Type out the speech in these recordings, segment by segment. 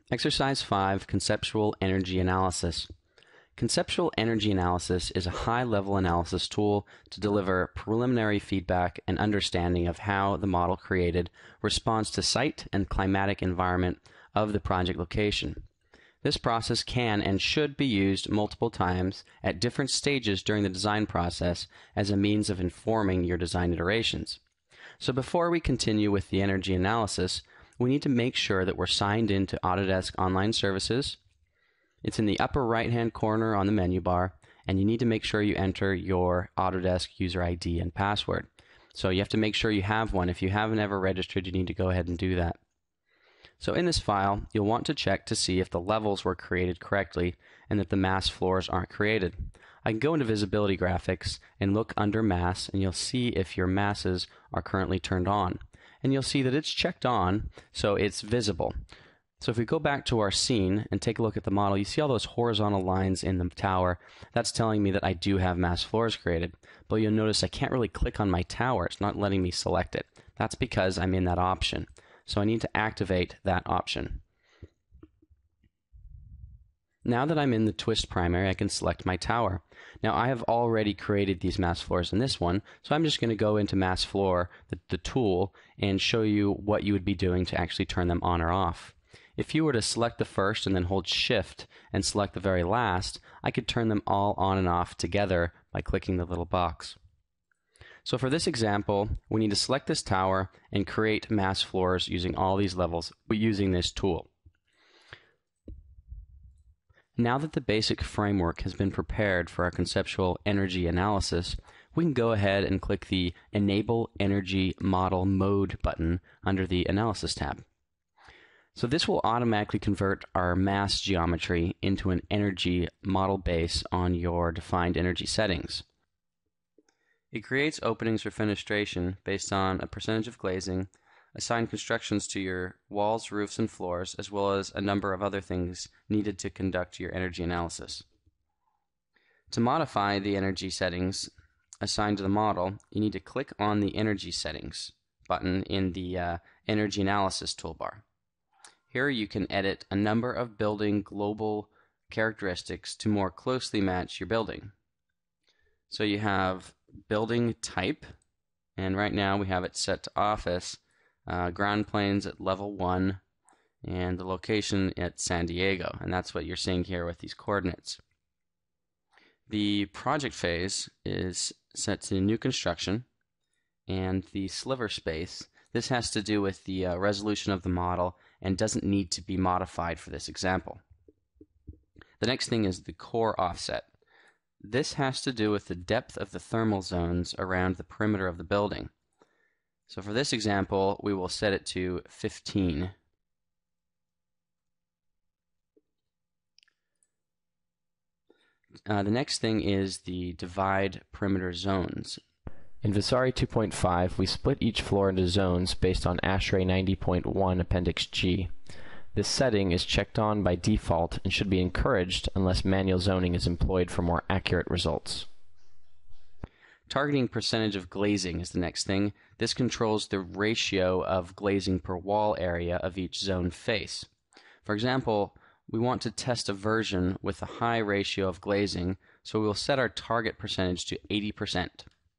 Exercise 5, Conceptual Energy Analysis. Conceptual Energy Analysis is a high-level analysis tool to deliver preliminary feedback and understanding of how the model created responds to site and climatic environment of the project location. This process can and should be used multiple times at different stages during the design process as a means of informing your design iterations. So before we continue with the energy analysis, we need to make sure that we're signed into Autodesk Online Services. It's in the upper right-hand corner on the menu bar, and you need to make sure you enter your Autodesk user ID and password. So you have to make sure you have one. If you haven't ever registered, you need to go ahead and do that. So in this file, you'll want to check to see if the levels were created correctly and that the mass floors aren't created. I can go into Visibility Graphics and look under Mass, and you'll see if your masses are currently turned on. And you'll see that it's checked on, so it's visible. So if we go back to our scene and take a look at the model, you see all those horizontal lines in the tower. That's telling me that I do have mass floors created. But you'll notice I can't really click on my tower. It's not letting me select it. That's because I'm in that option. So I need to activate that option. Now that I'm in the twist primary, I can select my tower. Now I have already created these mass floors in this one, so I'm just going to go into mass floor, the tool, and show you what you would be doing to actually turn them on or off. If you were to select the first and then hold Shift and select the very last, I could turn them all on and off together by clicking the little box. So for this example, we need to select this tower and create mass floors using all these levels using this tool. Now that the basic framework has been prepared for our conceptual energy analysis, we can go ahead and click the Enable Energy Model Mode button under the Analysis tab. So this will automatically convert our mass geometry into an energy model base on your defined energy settings. It creates openings for fenestration based on a percentage of glazing, assign constructions to your walls, roofs, and floors, as well as a number of other things needed to conduct your energy analysis. To modify the energy settings assigned to the model, you need to click on the Energy Settings button in the Energy Analysis toolbar. Here you can edit a number of building global characteristics to more closely match your building. So you have building type, and right now we have it set to office. Ground planes at level 1, and the location at San Diego, and that's what you're seeing here with these coordinates. The project phase is set to new construction, and the sliver space, this has to do with the resolution of the model and doesn't need to be modified for this example. The next thing is the core offset. This has to do with the depth of the thermal zones around the perimeter of the building. So for this example, we will set it to 15. The next thing is the divide perimeter zones. In Vasari 2.5, we split each floor into zones based on ASHRAE 90.1 Appendix G. This setting is checked on by default and should be encouraged unless manual zoning is employed for more accurate results. Targeting percentage of glazing is the next thing. This controls the ratio of glazing per wall area of each zone face. For example, we want to test a version with a high ratio of glazing, so we will set our target percentage to 80%.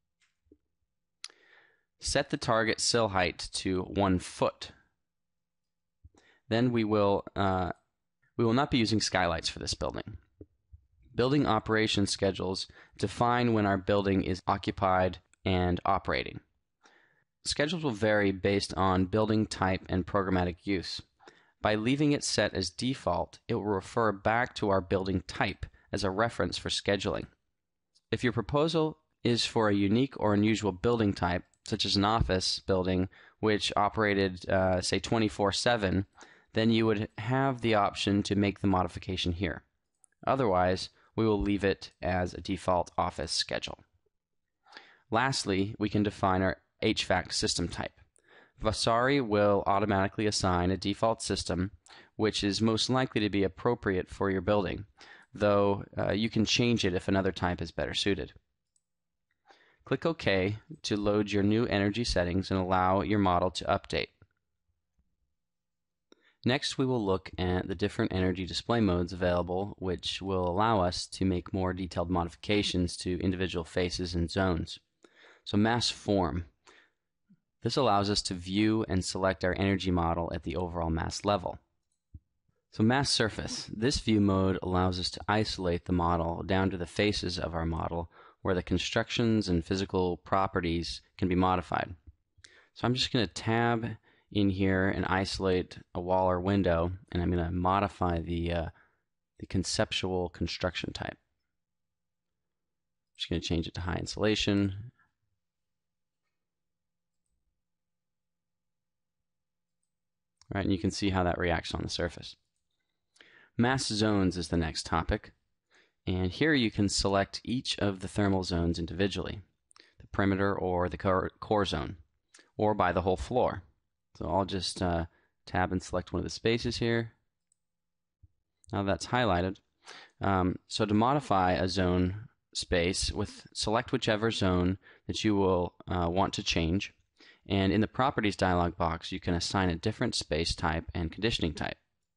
Set the target sill height to 1 foot. Then we will not be using skylights for this building. Building operation schedules define when our building is occupied and operating. Schedules will vary based on building type and programmatic use. By leaving it set as default, it will refer back to our building type as a reference for scheduling. If your proposal is for a unique or unusual building type, such as an office building which operated, say, 24/7, then you would have the option to make the modification here. Otherwise, we will leave it as a default office schedule. Lastly, we can define our HVAC system type. Vasari will automatically assign a default system which is most likely to be appropriate for your building, though you can change it if another type is better suited. Click OK to load your new energy settings and allow your model to update. Next, we will look at the different energy display modes available, which will allow us to make more detailed modifications to individual faces and zones. So mass form. This allows us to view and select our energy model at the overall mass level. So mass surface. This view mode allows us to isolate the model down to the faces of our model, where the constructions and physical properties can be modified. So I'm just going to tab in here and isolate a wall or window, and I'm going to modify the conceptual construction type. I'm just going to change it to high insulation. Right, and you can see how that reacts on the surface. Mass zones is the next topic, and here you can select each of the thermal zones individually, the perimeter or the core zone, or by the whole floor. So I'll just tab and select one of the spaces here. Now that's highlighted. So to modify a zone space, select whichever zone that you will want to change, and in the Properties dialog box you can assign a different space type and conditioning type.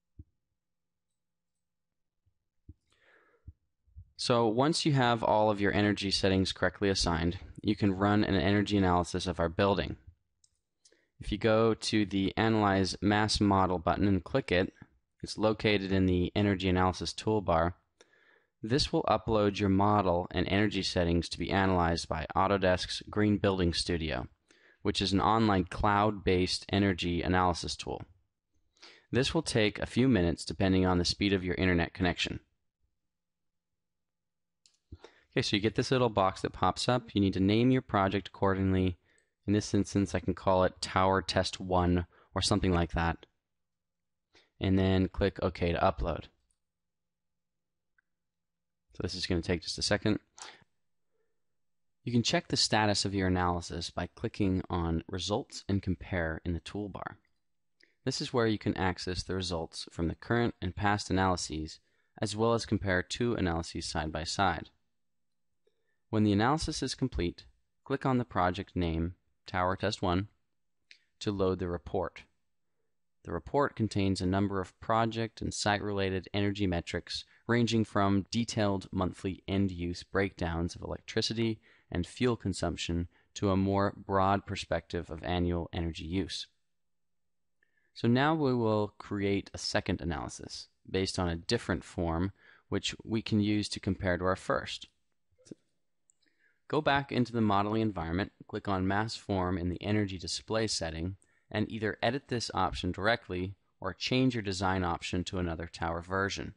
So once you have all of your energy settings correctly assigned, you can run an energy analysis of our building. If you go to the Analyze Mass Model button and click it, it's located in the Energy Analysis toolbar. This will upload your model and energy settings to be analyzed by Autodesk's Green Building Studio, which is an online cloud-based energy analysis tool. This will take a few minutes depending on the speed of your internet connection. Okay, so you get this little box that pops up. You need to name your project accordingly. In this instance, I can call it Tower Test 1 or something like that. And then click OK to upload. So this is going to take just a second. You can check the status of your analysis by clicking on Results and Compare in the toolbar. This is where you can access the results from the current and past analyses, as well as compare two analyses side by side. When the analysis is complete, click on the project name, Tower Test 1, to load the report. The report contains a number of project and site-related energy metrics ranging from detailed monthly end-use breakdowns of electricity and fuel consumption to a more broad perspective of annual energy use. So now we will create a second analysis based on a different form, which we can use to compare to our first. Go back into the modeling environment, click on Mass Form in the Energy Display setting, and either edit this option directly or change your design option to another tower version.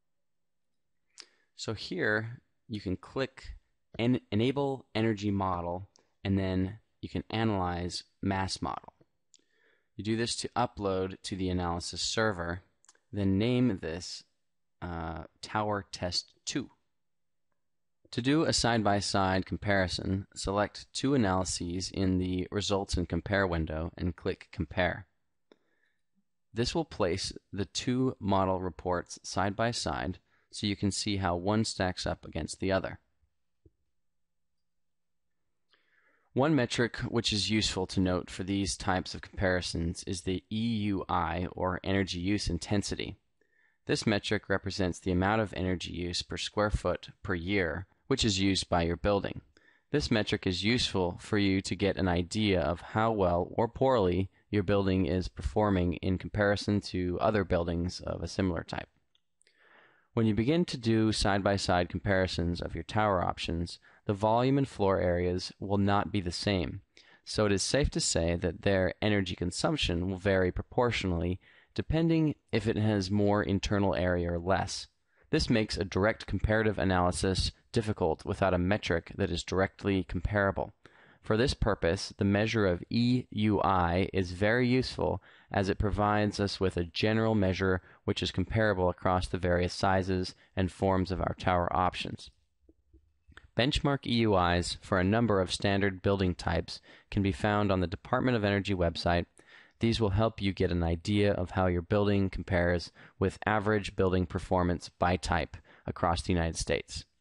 So here you can click Enable Energy Model, and then you can analyze Mass Model. You do this to upload to the analysis server, then name this Tower Test 2. To do a side-by-side comparison, select two analyses in the Results and Compare window and click Compare. This will place the two model reports side by side so you can see how one stacks up against the other. One metric which is useful to note for these types of comparisons is the EUI, or Energy Use Intensity. This metric represents the amount of energy use per square foot per year which is used by your building. This metric is useful for you to get an idea of how well or poorly your building is performing in comparison to other buildings of a similar type. When you begin to do side-by-side comparisons of your tower options, the volume and floor areas will not be the same, so it is safe to say that their energy consumption will vary proportionally depending if it has more internal area or less. This makes a direct comparative analysis difficult without a metric that is directly comparable. For this purpose, the measure of EUI is very useful as it provides us with a general measure which is comparable across the various sizes and forms of our tower options. Benchmark EUIs for a number of standard building types can be found on the Department of Energy website. These will help you get an idea of how your building compares with average building performance by type across the United States.